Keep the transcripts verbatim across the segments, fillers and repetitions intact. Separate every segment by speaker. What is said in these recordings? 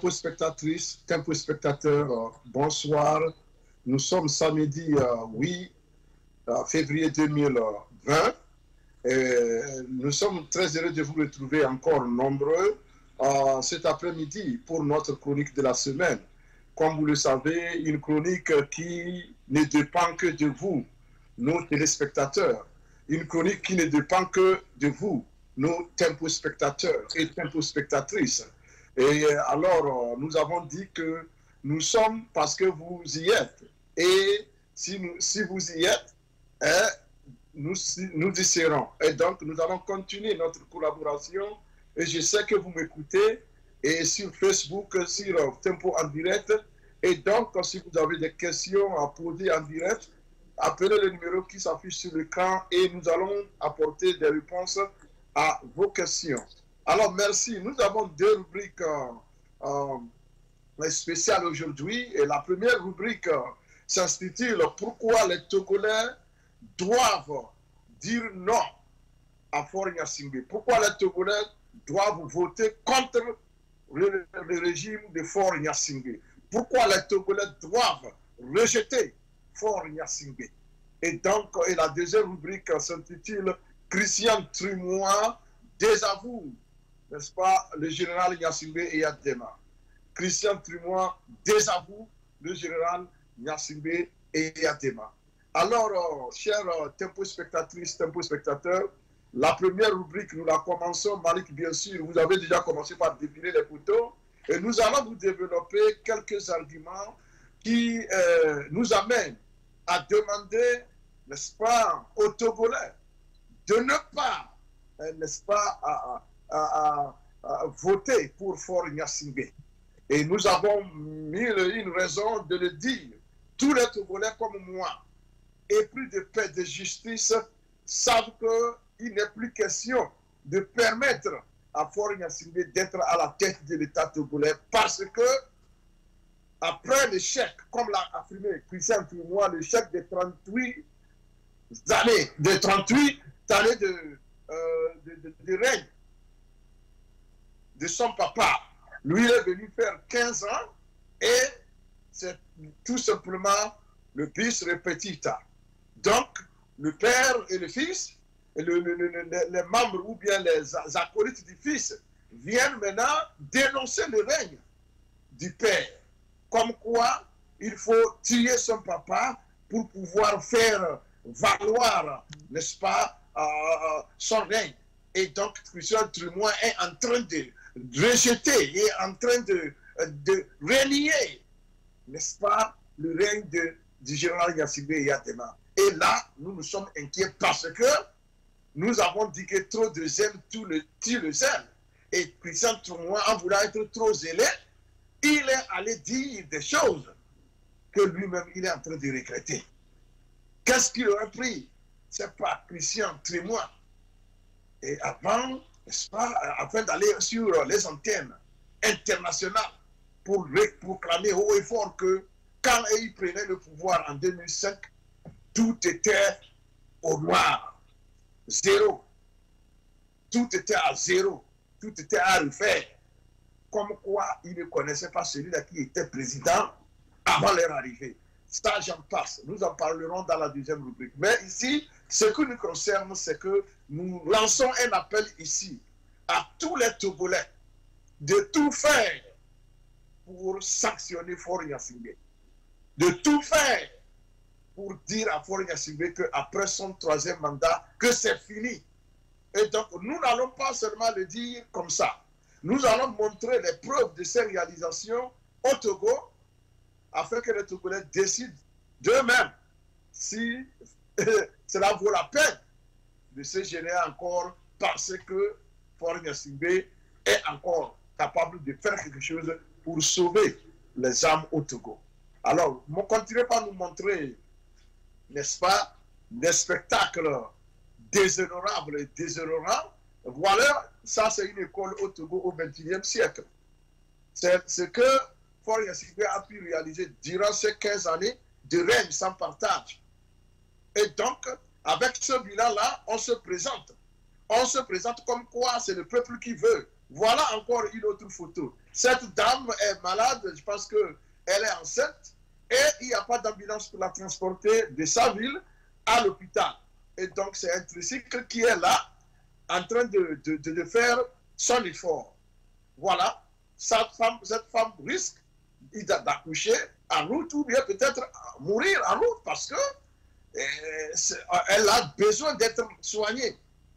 Speaker 1: Tempo spectatrices, tempo spectateurs, euh, bonsoir. Nous sommes samedi euh, huit euh, février deux mille vingt. Et nous sommes très heureux de vous retrouver encore nombreux euh, cet après-midi pour notre chronique de la semaine. Comme vous le savez, une chronique qui ne dépend que de vous, nos téléspectateurs. Une chronique qui ne dépend que de vous, nos tempo spectateurs et tempo spectatrices. Et alors, nous avons dit que nous sommes parce que vous y êtes. Et si, nous, si vous y êtes, hein, nous, nous y serons. Et donc, nous allons continuer notre collaboration. Et je sais que vous m'écoutez et sur Facebook, sur Tempo en direct. Et donc, si vous avez des questions à poser en direct, appelez le numéro qui s'affiche sur l'écran et nous allons apporter des réponses à vos questions. Alors, merci. Nous avons deux rubriques euh, euh, spéciales aujourd'hui. Et la première rubrique euh, s'intitule « Pourquoi les Togolais doivent dire non à Faure Gnassingbé ». Pourquoi les Togolais doivent voter contre le, le régime de Faure Gnassingbé. Pourquoi les Togolais doivent rejeter Faure Gnassingbé. Et donc, et la deuxième rubrique s'intitule « Christian Trimois désavoue ». N'est-ce pas, le général Gnassingbé et Yadema. Christian Trimois désavoue le général Gnassingbé et Yadema. Alors, euh, chers euh, tempo spectatrices, tempo spectateurs, la première rubrique, nous la commençons. Malik, bien sûr, vous avez déjà commencé par défiler les photos. Et nous allons vous développer quelques arguments qui euh, nous amènent à demander, n'est-ce pas, aux Togolais de ne pas, euh, n'est-ce pas, à, À, à, à voter pour Faure Gnassingbé. Et nous avons mille une raison de le dire. Tous les Togolais comme moi, épris de paix, de justice, savent qu'il n'est plus question de permettre à Faure Gnassingbé d'être à la tête de l'État togolais parce que, après l'échec, comme l'a affirmé Christian Trimois, l'échec de trente-huit années, de trente-huit années de, euh, de, de, de règne de son papa. Lui, il est venu faire quinze ans et c'est tout simplement le bis repetita. Donc, le père et le fils, et le, le, le, les membres ou bien les acolytes du fils viennent maintenant dénoncer le règne du père. Comme quoi, il faut tuer son papa pour pouvoir faire valoir, n'est-ce pas, euh, son règne. Et donc, Christian Trimois est en train de rejeter et en train de, de renier, n'est-ce pas, le règne de, du général Gnassingbé et Yadema. Et là, nous nous sommes inquiets parce que nous avons dit que trop de zèle tout le, tue le zèle. Et Christian Trimois, en voulant être trop zélé, il est allé dire des choses que lui-même, il est en train de regretter. Qu'est-ce qu'il aurait pris? C'est pas Christian Trimois. Et avant, n'est-ce pas, afin d'aller sur les antennes internationales pour proclamer haut et fort que quand il prenait le pouvoir en deux mille cinq, tout était au noir, zéro. Tout était à zéro, tout était à refaire. Comme quoi il ne connaissait pas celui-là qui était président avant leur arrivée. Ça, j'en passe. Nous en parlerons dans la deuxième rubrique. Mais ici, ce qui nous concerne, c'est que nous lançons un appel ici à tous les Togolais de tout faire pour sanctionner Faure Gnassingbé. De tout faire pour dire à Faure Gnassingbé qu'après son troisième mandat, que c'est fini. Et donc, nous n'allons pas seulement le dire comme ça. Nous allons montrer les preuves de ces réalisations au Togo afin que les Togolais décident d'eux-mêmes si cela vaut la peine de se gêner encore parce que Faure Gnassingbé est encore capable de faire quelque chose pour sauver les âmes au Togo. Alors, on continuez par nous montrer, n'est-ce pas, des spectacles déshonorables et déshonorants. Voilà, ça c'est une école au Togo au vingt et unième siècle. C'est ce que Faure Gnassingbé a pu réaliser durant ces quinze années de règne sans partage. Et donc, avec ce bilan-là, on se présente. On se présente comme quoi c'est le peuple qui veut Voilà encore une autre photo. Cette dame est malade, je pense qu'elle est enceinte, et il n'y a pas d'ambulance pour la transporter de sa ville à l'hôpital. Et donc c'est un tricycle qui est là, en train de, de, de, de faire son effort. Voilà, cette femme, cette femme risque d'accoucher en route ou bien peut-être mourir en route parce que euh, elle a besoin d'être soignée.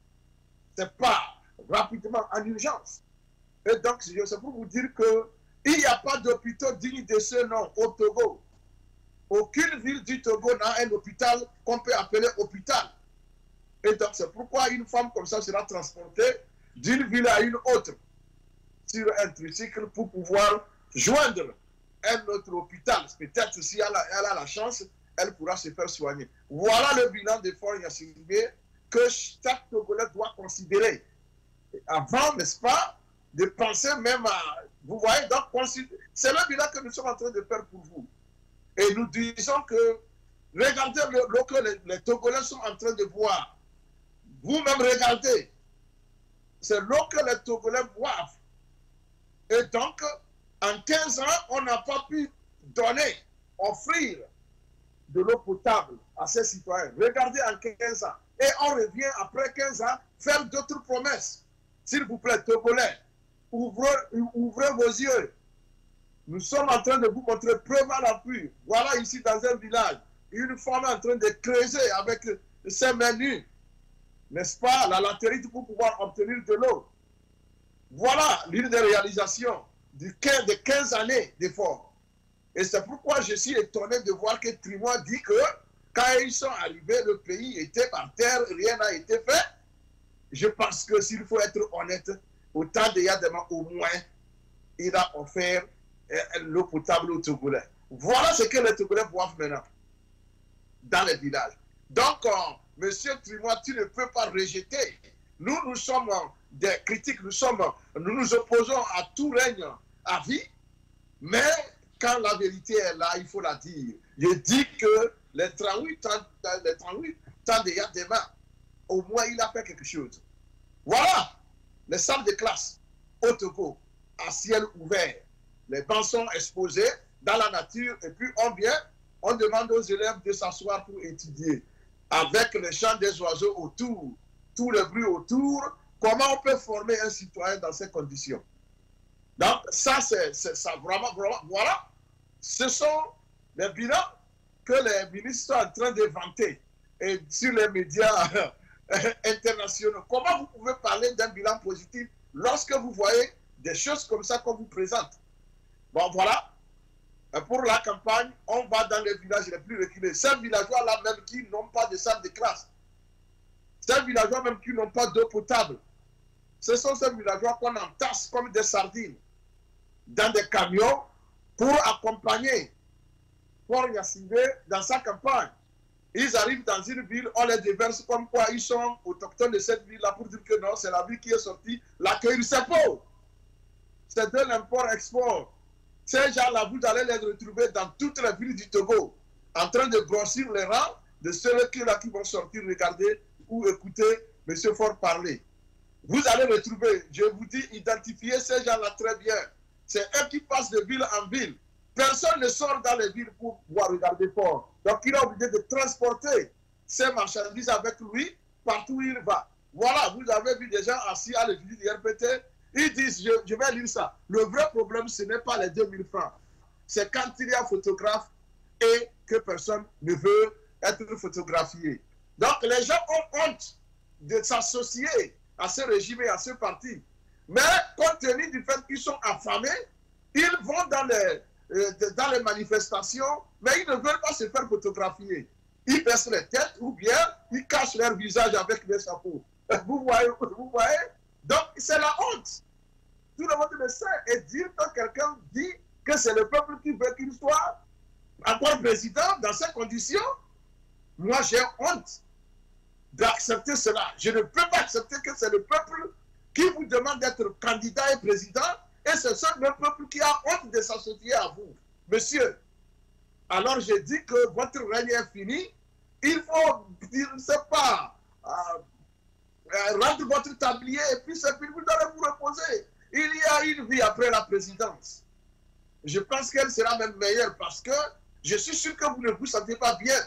Speaker 1: Ce n'est pas rapidement en urgence. Et donc, c'est pour vous dire qu'il n'y a pas d'hôpital digne de ce nom au Togo. Aucune ville du Togo n'a un hôpital qu'on peut appeler hôpital. Et donc, c'est pourquoi une femme comme ça sera transportée d'une ville à une autre sur un tricycle pour pouvoir joindre un autre hôpital. Peut-être si elle a, elle a la chance, elle pourra se faire soigner. Voilà le bilan de Fort Gnassingbé que chaque Togolais doit considérer. Avant, n'est-ce pas, de penser même à... Vous voyez, donc, c'est le bilan que nous sommes en train de faire pour vous. Et nous disons que, regardez l'eau que les, les Togolais sont en train de boire. Vous-même, regardez. C'est l'eau que les Togolais boivent. Et donc, en quinze ans, on n'a pas pu donner, offrir de l'eau potable à ces citoyens. Regardez en quinze ans. Et on revient après quinze ans faire d'autres promesses. S'il vous plaît, Togolais, ouvrez, ouvrez vos yeux. Nous sommes en train de vous montrer preuve à l'appui. Voilà ici dans un village, une femme en train de creuser avec ses mains nues, n'est-ce pas, la latérite pour pouvoir obtenir de l'eau. Voilà l'une des réalisations de quinze, de quinze années d'efforts. Et c'est pourquoi je suis étonné de voir que Trimois dit que quand ils sont arrivés, le pays était par terre, rien n'a été fait. Je pense que s'il faut être honnête, au temps de Yadema, au moins, il a offert l'eau potable aux Togolais. Voilà ce que les Togolais boivent maintenant dans les villages. Donc, euh, monsieur Trimois, tu ne peux pas rejeter. Nous, nous sommes des critiques, nous, sommes, nous nous opposons à tout règne à vie, mais quand la vérité est là, il faut la dire. Je dis que les trente-huit ans de Yadema, au moins il a fait quelque chose. Voilà les salles de classe au Togo, à ciel ouvert. Les bancs sont exposés dans la nature et puis on vient, on demande aux élèves de s'asseoir pour étudier. Avec les chants des oiseaux autour, tout le bruit autour, comment on peut former un citoyen dans ces conditions? Donc ça, c'est ça vraiment, vraiment, voilà. Ce sont les bilans que les ministres sont en train de vanter et sur les médias internationaux. Comment vous pouvez parler d'un bilan positif lorsque vous voyez des choses comme ça qu'on vous présente? Bon, voilà. Pour la campagne, on va dans les villages les plus reculés. Ces villageois-là même qui n'ont pas de salle de classe. Ces villageois même qui n'ont pas d'eau potable. Ce sont ces villageois qu'on entasse comme des sardines dans des camions pour accompagner Fort Gnassingbé dans sa campagne. Ils arrivent dans une ville, on les déverse comme quoi ils sont autochtones de cette ville-là pour dire que non, c'est la ville qui est sortie. L'accueil, c'est pauvre. C'est de l'import-export. Ces gens-là, vous allez les retrouver dans toutes les villes du Togo, en train de grossir les rangs de ceux-là qui vont sortir, regarder ou écouter M. Fort parler. Vous allez retrouver, je vous dis, identifier ces gens-là très bien. C'est eux qui passent de ville en ville. Personne ne sort dans les villes pour pouvoir regarder Fort. Donc il a obligé de transporter ces marchandises avec lui partout où il va. Voilà, vous avez vu des gens assis à l'église du R P T. Ils disent, je, je vais lire ça. Le vrai problème, ce n'est pas les deux mille francs. C'est quand il y a photographe et que personne ne veut être photographié. Donc les gens ont honte de s'associer à ce régime et à ce parti. Mais compte tenu du fait qu'ils sont affamés, ils vont dans les, euh, dans les manifestations, mais ils ne veulent pas se faire photographier. Ils baissent les têtes ou bien ils cachent leur visage avec des chapeaux. Vous voyez, vous voyez? Donc c'est la honte. Tout le monde le sait. Et dire que quelqu'un dit que c'est le peuple qui veut qu'il soit encore président dans ces conditions, moi j'ai honte d'accepter cela. Je ne peux pas accepter que c'est le peuple qui vous demande d'être candidat et président, et c'est ce même peuple qui a honte de s'associer à vous. Monsieur, alors je dis que votre règne est fini, il faut dire, c'est pas, euh, euh, rendre votre tablier, et puis c'est fini, vous allez vous reposer. il y a une vie après la présidence. Je pense qu'elle sera même meilleure parce que je suis sûr que vous ne vous sentez pas bien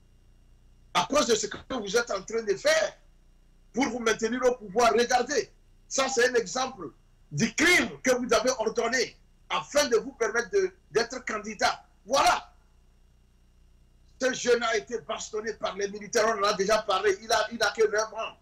Speaker 1: à cause de ce que vous êtes en train de faire pour vous maintenir au pouvoir. Regardez, ça c'est un exemple du crime que vous avez ordonné afin de vous permettre d'être candidat. Voilà. Ce jeune a été bastonné par les militaires, on en a déjà parlé, il n'a il a que neuf ans.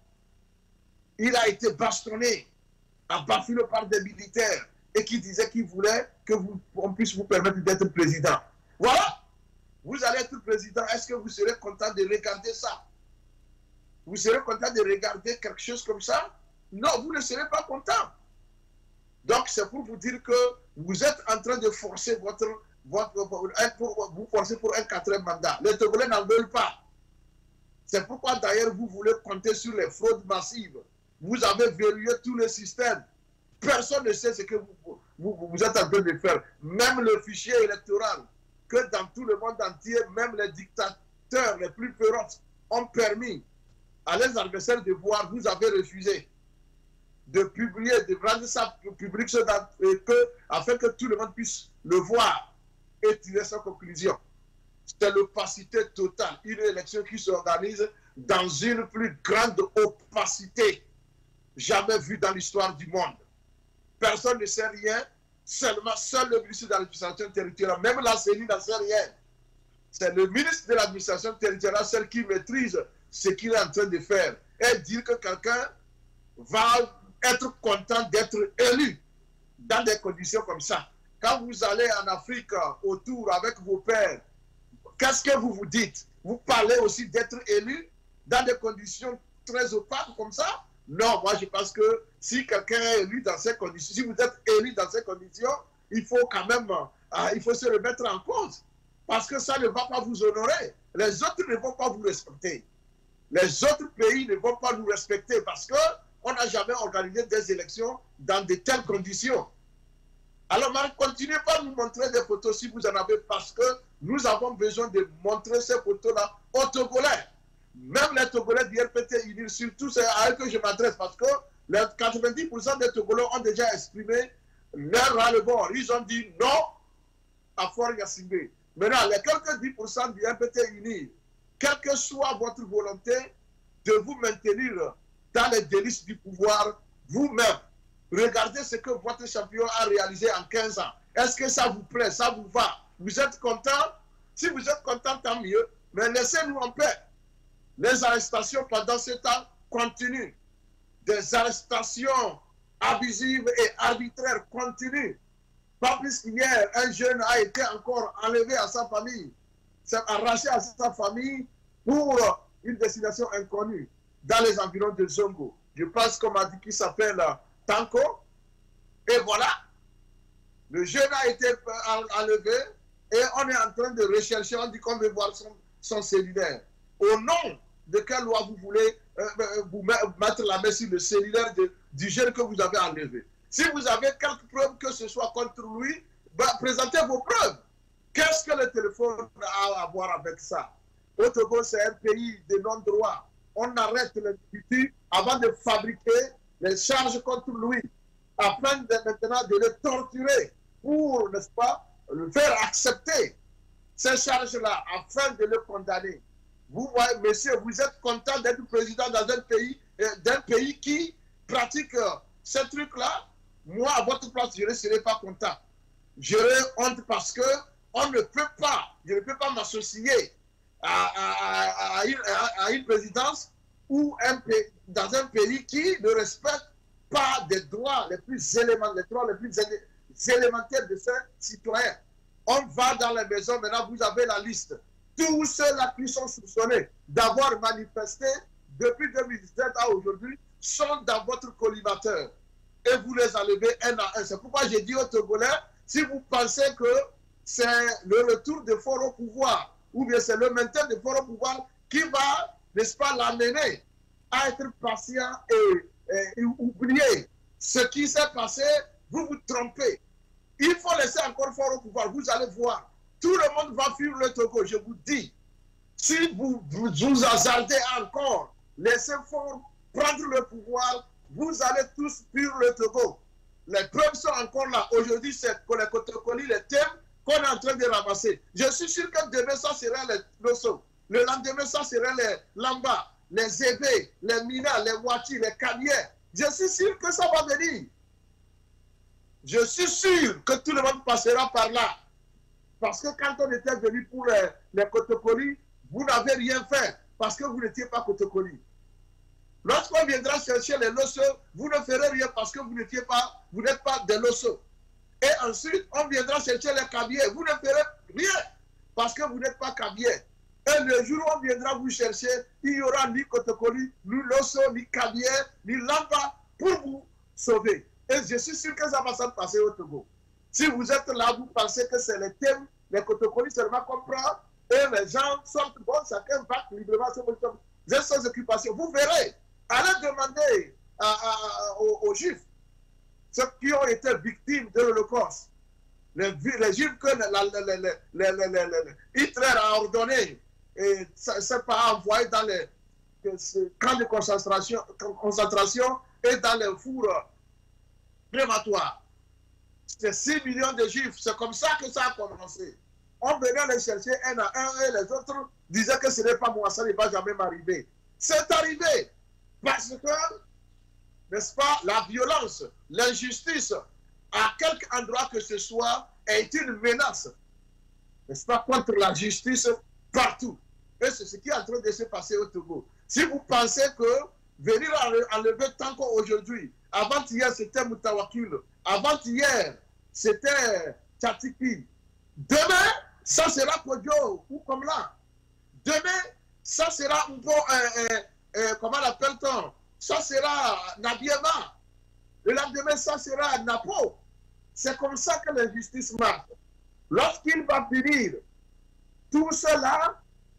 Speaker 1: Il a été bastonné à Bafilo par des militaires et qui disaient qu'ils voulaient qu'on puisse vous permettre d'être président. Voilà. Vous allez être président, est-ce que vous serez content de regarder ça? Vous serez content de regarder quelque chose comme ça? Non, vous ne serez pas content. Donc, c'est pour vous dire que vous êtes en train de forcer votre, votre pour, vous forcer pour un quatrième mandat. Les Togolais n'en veulent pas. C'est pourquoi d'ailleurs vous voulez compter sur les fraudes massives. Vous avez verrouillé tout le système. Personne ne sait ce que vous, vous, vous êtes en train de faire. Même le fichier électoral, que dans tout le monde entier, même les dictateurs les plus féroces ont permis à leurs adversaires de voir, vous avez refusé de publier, de rendre ça public que, afin que tout le monde puisse le voir et tirer sa conclusion. C'est l'opacité totale. Une élection qui s'organise dans une plus grande opacité jamais vue dans l'histoire du monde. Personne ne sait rien, seulement seul le ministre de l'administration territoriale, même la C E N I n'en sait rien. C'est le ministre de l'administration territoriale, celle qui maîtrise ce qu'il est en train de faire. Et dire que quelqu'un va être content d'être élu dans des conditions comme ça. Quand vous allez en Afrique autour avec vos pères, qu'est-ce que vous vous dites? Vous parlez aussi d'être élu dans des conditions très opaques comme ça? Non, moi je pense que si quelqu'un est élu dans ces conditions, si vous êtes élu dans ces conditions, il faut quand même, euh, il faut se remettre en cause. Parce que ça ne va pas vous honorer. Les autres ne vont pas vous respecter. Les autres pays ne vont pas nous respecter parce qu'on n'a jamais organisé des élections dans de telles conditions. Alors, continuez pas à nous montrer des photos si vous en avez, parce que nous avons besoin de montrer ces photos-là aux Togolais. Même les Togolais du R P T U N I R, surtout c'est à eux que je m'adresse, parce que les quatre-vingt-dix pour cent des Togolais ont déjà exprimé leur ras-le-bol. Ils ont dit non à Faure Gnassingbé. Maintenant, les quelques dix pour cent du R P T U N I R, quelle que soit votre volonté de vous maintenir dans les délices du pouvoir vous-même, regardez ce que votre champion a réalisé en quinze ans. Est-ce que ça vous plaît, ça vous va? Vous êtes content? Si vous êtes content, tant mieux. Mais laissez-nous en paix. Les arrestations pendant ce temps continuent. Des arrestations abusives et arbitraires continuent. Pas plus qu'hier, un jeune a été encore enlevé à sa famille, arraché à sa famille pour une destination inconnue dans les environs de Zongo. Je pense qu'on m'a dit qu'il s'appelle Tanko. Et voilà, le jeune a été enlevé et on est en train de rechercher, on dit qu'on veut voir son, son cellulaire. Au nom de quelle loi vous voulez euh, vous mettre la main sur le cellulaire de, du jeune que vous avez enlevé? Si vous avez quelques preuves que ce soit contre lui, bah, présentez vos preuves. Qu'est-ce que le téléphone a à voir avec ça? Au Togo, c'est un pays de non-droit. On arrête l'individu avant de fabriquer les charges contre lui, afin de, maintenant de le torturer pour, n'est-ce pas, le faire accepter ces charges-là, afin de le condamner. Vous voyez, monsieur, vous êtes content d'être président dans un pays, euh, d'un pays qui pratique euh, ce truc-là. Moi, à votre place, je ne serais pas content. J'aurais honte parce que on ne peut pas, je ne peux pas m'associer à, à, à, une, à, à une présidence ou un pays, dans un pays qui ne respecte pas des droits les plus élémentaires, les droits les plus élémentaires de ses citoyens. On va dans les maisons, maintenant vous avez la liste. Tous ceux-là qui sont soupçonnés d'avoir manifesté depuis deux mille dix-sept à aujourd'hui sont dans votre collimateur. Et vous les enlevez un à un. C'est pourquoi j'ai dit aux Togolais, si vous pensez que c'est le retour de Faure au pouvoir, ou bien c'est le maintien de Faure au pouvoir qui va, n'est-ce pas, l'amener à être patient et, et, et oublier ce qui s'est passé, vous vous trompez. Il faut laisser encore Faure au pouvoir, vous allez voir. Tout le monde va fuir le Togo, je vous dis. Si vous vous, vous hasardez encore, laissez Faure prendre le pouvoir, vous allez tous fuir le Togo. Les preuves sont encore là. Aujourd'hui, c'est pour les Kotokoli, les thèmes qu'on est en train de ramasser. Je suis sûr que demain, ça sera les Loso. Le lendemain, ça sera les Lamba, les Ébé, les Mina, les Wati, les Kamiens. Je suis sûr que ça va venir. Je suis sûr que tout le monde passera par là. Parce que quand on était venu pour les, les Kotokoli, vous n'avez rien fait parce que vous n'étiez pas Kotokoli. Lorsqu'on viendra chercher les Loso, vous ne ferez rien parce que vous n'étiez pas, vous n'êtes pas des Loso. Et ensuite, on viendra chercher les Kabiens. Vous ne ferez rien parce que vous n'êtes pas Kabiens. Et le jour où on viendra vous chercher, il n'y aura ni Kotokoli, ni Loso, ni Kabiens, ni Lamba pour vous sauver. Et je suis sûr que ça va se passer au Togo. Si vous êtes là, vous pensez que c'est les thèmes, les Kotokoli seulement comprennent, et les gens sortent, bon, chacun va librement sur ses occupations. Vous verrez. Allez demander à, à, à, aux, aux Juifs, ceux qui ont été victimes de l'Holocauste, les, les Juifs que la, la, la, la, la, la, la, Hitler a ordonné et c'est pas envoyé dans les, les camps de concentration, concentration et dans les fours crématoires. C'est six millions de Juifs. C'est comme ça que ça a commencé. On venait les chercher un à un et les autres disaient que ce n'est pas moi, ça ne va jamais m'arriver. C'est arrivé. Parce que, n'est-ce pas, la violence, l'injustice, à quelque endroit que ce soit, est une menace, n'est-ce pas, contre la justice partout. Et c'est ce qui est en train de se passer au Togo. Si vous pensez que venir enlever tant qu'aujourd'hui, avant-hier c'était Moutawakil, avant-hier c'était Tchatiki, demain ça sera Kodjo ou comme là, demain ça sera un peu... Euh, euh, Euh, comment l'appelle-t-on? Ça sera Nabiema. Le lendemain, ça sera Napo. C'est comme ça que l'injustice marche. Lorsqu'il va finir tout cela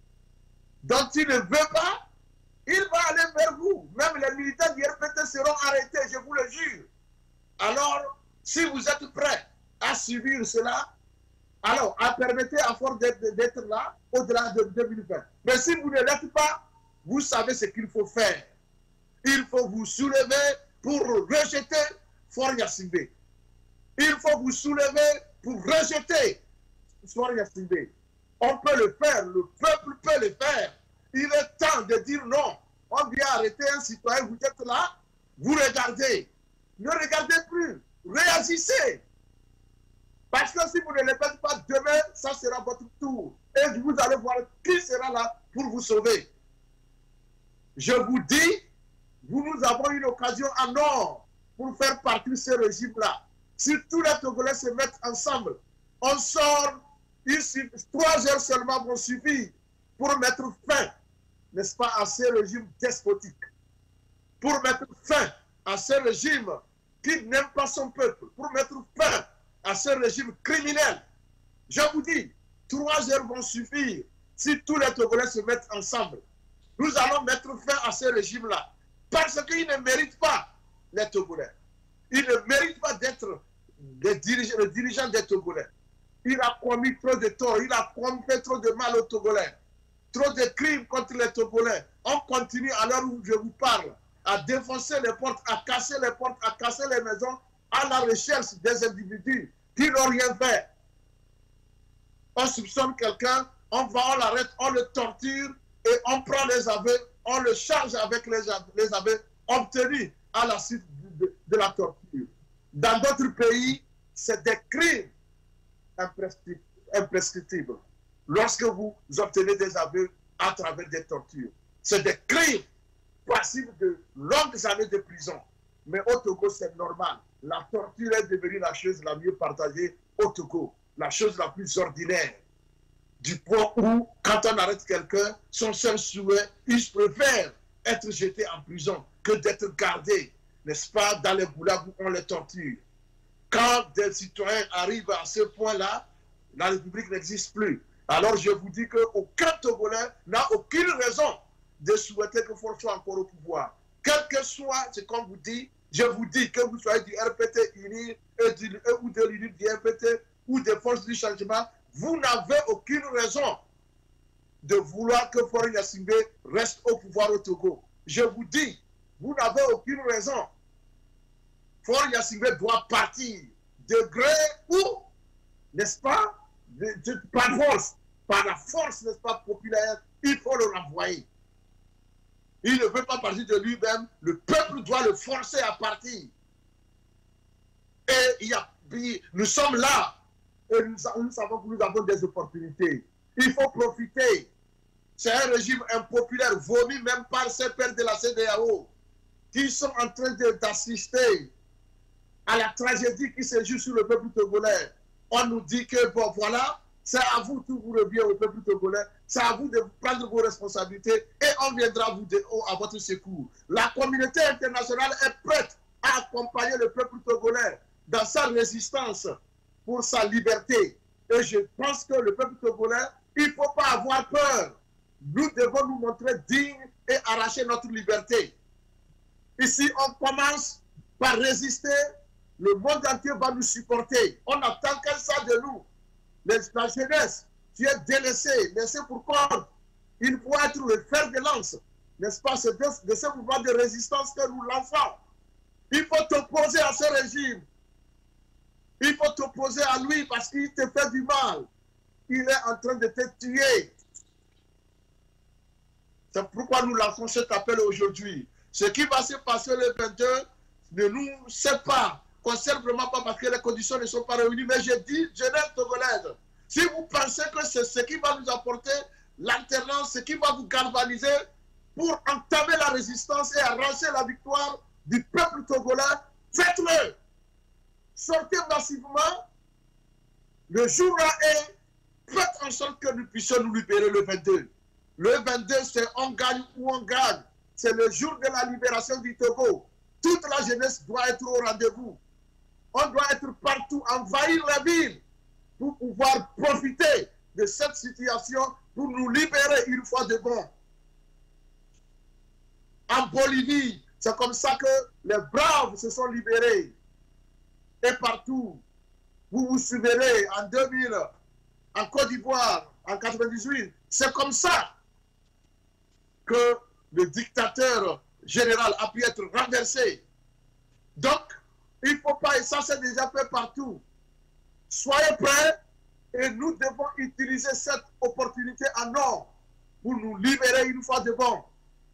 Speaker 1: dont il ne veut pas, il va aller vers vous. Même les militaires du R P T seront arrêtés, je vous le jure. Alors, si vous êtes prêts à subir cela, alors, permettez à force d'être là au-delà de deux mille vingt. Mais si vous ne l'êtes pas, vous savez ce qu'il faut faire. Il faut vous soulever pour rejeter Faure Gnassingbé. Il faut vous soulever pour rejeter Faure Gnassingbé. On peut le faire, le peuple peut le faire. Il est temps de dire non. On vient arrêter un citoyen, vous êtes là, vous regardez. Ne regardez plus, réagissez. Parce que si vous ne le faites pas demain, ça sera votre tour. Et vous allez voir qui sera là pour vous sauver. Je vous dis, vous nous avons une occasion en or pour faire partir ce régime-là. Si tous les Togolais se mettent ensemble, on sort, ici, trois heures seulement vont suffire pour mettre fin, n'est-ce pas, à ce régime despotique. Pour mettre fin à ce régime qui n'aime pas son peuple, pour mettre fin à ce régime criminel. Je vous dis, trois heures vont suffire si tous les Togolais se mettent ensemble. Nous allons mettre fin à ce régime-là. Parce qu'ils ne méritent pas les Togolais. Ils ne méritent pas d'être des dirigeants, le dirigeant des Togolais. Il a commis trop de tort, il a fait trop de mal aux Togolais. Trop de crimes contre les Togolais. On continue à l'heure où je vous parle à défoncer les portes, à casser les portes, à casser les maisons à la recherche des individus qui n'ont rien fait. On soupçonne quelqu'un, on va, on l'arrête, on le torture, et on prend les aveux, on le charge avec les, les aveux obtenus à la suite de, de, de la torture. Dans d'autres pays, c'est des crimes imprescriptibles. Lorsque vous obtenez des aveux à travers des tortures, c'est des crimes passibles de longues années de prison. Mais au Togo, c'est normal. La torture est devenue la chose la mieux partagée au Togo, la chose la plus ordinaire. Du point où, quand on arrête quelqu'un, son seul souhait, il préfère être jeté en prison que d'être gardé, n'est-ce pas, dans les goulags où on les torture. Quand des citoyens arrivent à ce point-là, la République n'existe plus. Alors je vous dis qu'aucun Togolais n'a aucune raison de souhaiter que Faure soit encore au pouvoir. Quel que soit ce qu'on vous dit, je vous dis que vous soyez du R P T U N I R ou de l'U N I du R P T ou des forces du changement, vous n'avez aucune raison de vouloir que Faure Gnassingbé reste au pouvoir au Togo. Je vous dis, vous n'avez aucune raison. Faure Gnassingbé doit partir de gré ou, n'est-ce pas, de, de, par force, par la force, n'est-ce pas, populaire, il faut le renvoyer. Il ne veut pas partir de lui-même, le peuple doit le forcer à partir. Et il y a, nous sommes là, et nous, nous savons que nous avons des opportunités. Il faut profiter. C'est un régime impopulaire, vomi même par ces pères de la C D A O, qui sont en train d'assister à la tragédie qui se joue sur le peuple togolais. On nous dit que, bon, voilà, c'est à vous, tout vous revient au peuple togolais, c'est à vous de prendre vos responsabilités et on viendra vous de, à votre secours. La communauté internationale est prête à accompagner le peuple togolais dans sa résistance pour sa liberté. Et je pense que le peuple togolais, il ne faut pas avoir peur. Nous devons nous montrer dignes et arracher notre liberté. Ici, on commence par résister. Le monde entier va nous supporter. On attend que ça de nous. La jeunesse, tu es délaissé, laissé pour compte. Il faut être le fer de lance. N'est-ce pas? C'est de, de ce mouvement de résistance que nous lançons. Il faut t'opposer à ce régime. Il faut t'opposer à lui parce qu'il te fait du mal. Il est en train de te tuer. C'est pourquoi nous lançons cet appel aujourd'hui. Ce qui va se passer le vingt-deux ne nous sait pas, concerne vraiment pas parce que les conditions ne sont pas réunies. Mais je dis, jeunesse togolaise, si vous pensez que c'est ce qui va nous apporter l'alternance, ce qui va vous galvaniser pour entamer la résistance et arracher la victoire du peuple togolais, faites-le. Sortez massivement. Le jour-là est, faites en sorte que nous puissions nous libérer le vingt-deux. Le vingt-deux, c'est on gagne ou on gagne. C'est le jour de la libération du Togo. Toute la jeunesse doit être au rendez-vous. On doit être partout, envahir la ville pour pouvoir profiter de cette situation pour nous libérer une fois de bon. En Bolivie, c'est comme ça que les braves se sont libérés. Et partout, vous vous souvenez, en deux mille, en Côte d'Ivoire, en quatre-vingt-dix-huit, c'est comme ça que le dictateur général a pu être renversé. Donc, il ne faut pas, et ça c'est déjà fait partout. Soyez prêts et nous devons utiliser cette opportunité en or pour nous libérer une fois de bon.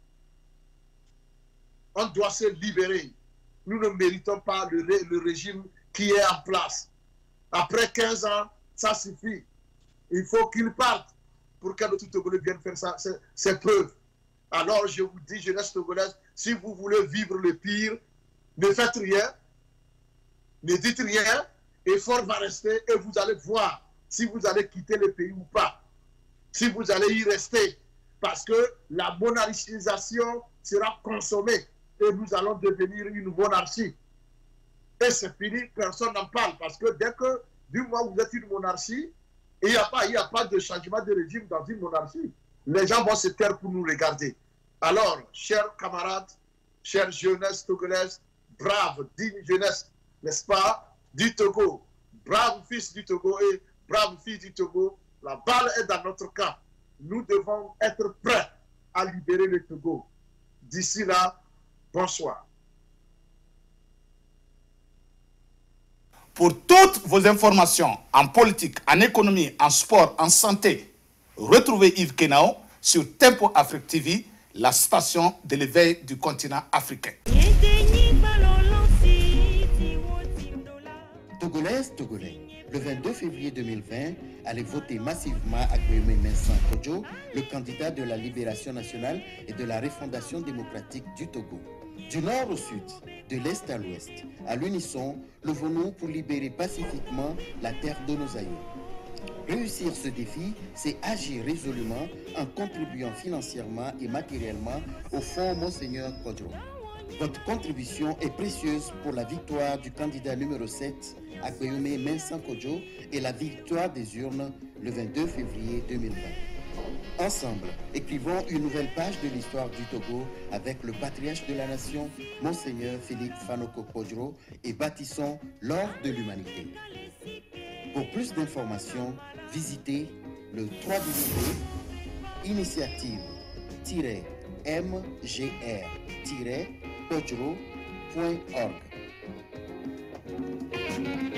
Speaker 1: On doit se libérer. Nous ne méritons pas le, le régime qui est en place. Après quinze ans, ça suffit. Il faut qu'il parte pour que notre Togolais vienne faire ça, ses, ses preuves. Alors je vous dis, jeunesse togolaise, si vous voulez vivre le pire, ne faites rien, ne dites rien, et Faure va rester et vous allez voir si vous allez quitter le pays ou pas. Si vous allez y rester, parce que la monarchisation sera consommée et nous allons devenir une monarchie. Et c'est fini, personne n'en parle, parce que dès que, du moment où vous êtes une monarchie, il n'y a pas, il n'y a pas de changement de régime dans une monarchie. Les gens vont se taire pour nous regarder. Alors, chers camarades, chère jeunesse togolaise, brave, digne jeunesse, n'est-ce pas, du Togo, brave fils du Togo et brave fille du Togo, la balle est dans notre camp. Nous devons être prêts à libérer le Togo. D'ici là, bonsoir.
Speaker 2: Pour toutes vos informations en politique, en économie, en sport, en santé, retrouvez Yves Kenao sur Tempo Afrique T V, la station de l'éveil du continent africain.
Speaker 3: Togolaises, Togolais, le vingt-deux février deux mille vingt, allez voter massivement à Guémé Vincent Kodjo, le candidat de la libération nationale et de la refondation démocratique du Togo. Du nord au sud, de l'est à l'ouest, à l'unisson, levons-nous pour libérer pacifiquement la terre de nos aïeux. Réussir ce défi, c'est agir résolument en contribuant financièrement et matériellement au fonds Monseigneur Kodjo. Votre contribution est précieuse pour la victoire du candidat numéro sept, Guémé Vincent Kodjo, et la victoire des urnes le vingt-deux février deux mille vingt. Ensemble, écrivons une nouvelle page de l'histoire du Togo avec le patriarche de la nation, Monseigneur Philippe Fanoko Kodjo, et bâtissons l'or de l'humanité. Pour plus d'informations, visitez le w w w point initiative tiret m g r tiret kodjo point org. Togo.